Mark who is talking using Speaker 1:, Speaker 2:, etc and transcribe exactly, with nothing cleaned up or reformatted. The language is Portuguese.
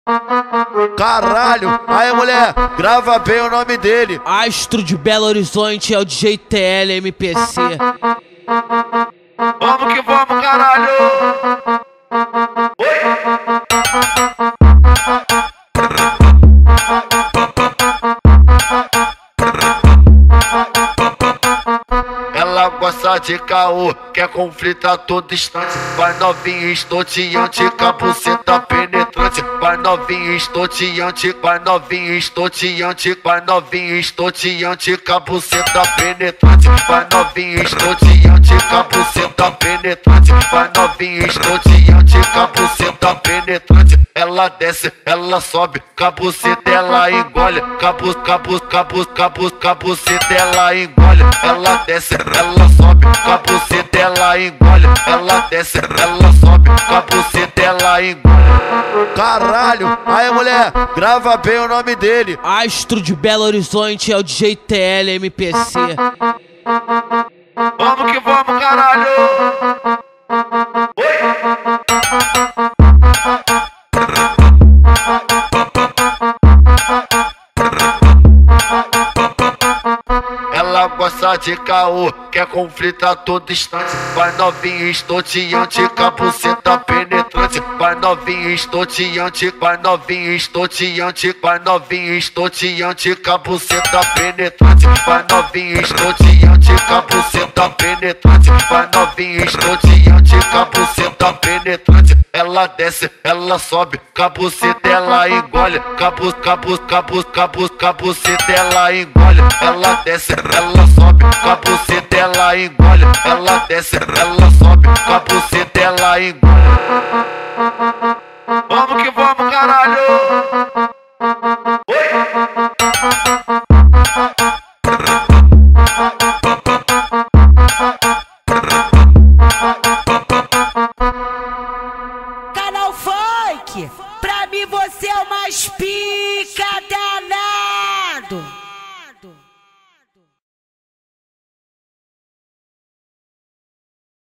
Speaker 1: Caralho, aí mulher, grava bem o nome dele.
Speaker 2: Astro de Belo Horizonte é o D J T L M P C.
Speaker 1: Vamos que vamos, caralho. Oi. Ela gosta de caô, quer conflito a todo instante. Vai novinha estonteante, capuceta penetrante. Vai novinha estonteante, vai novinha estonteante. Vai novinha estonteante, capuceta penetrante. Vai novinha estonteante, capuceta penetrante. Vai novinha estonteante, capuceta penetrante. Ela desce, ela sobe, capuceta ela engole. Capuz, capuz, capuz, capuz, capuceta ela engole. Ela desce, ela sobe, capuceta ela engole. Ela desce, ela sobe, capuceta ela engole. Caralho, aí mulher, grava bem o nome dele.
Speaker 2: Astro de Belo Horizonte é o D J T L M P C.
Speaker 1: Vamos que vamos, caralho. Oi. Ela gosta de caô, quer conflito a todo instante. Vai novinha estonteante, capuceta penetrante. Vai novinha estonteante, vai novinha estonteante. Vai novinha estonteante, capuceta penetrante. Vai novinha estonteante, capuceta penetrante. Vai novinha estonteante, capuceta penetrante. Ela desce, ela sobe, capuceta ela engole. Capuz, capuz, capuz, capuz, capuceta ela engole. Ela desce, ela sobe, capuceta ela engole. Ela desce, ela sobe, capuceta ela engole. Vamos que vamos, caralho. Oi.
Speaker 3: Canal Funk, pra mim você é o mais pica danado.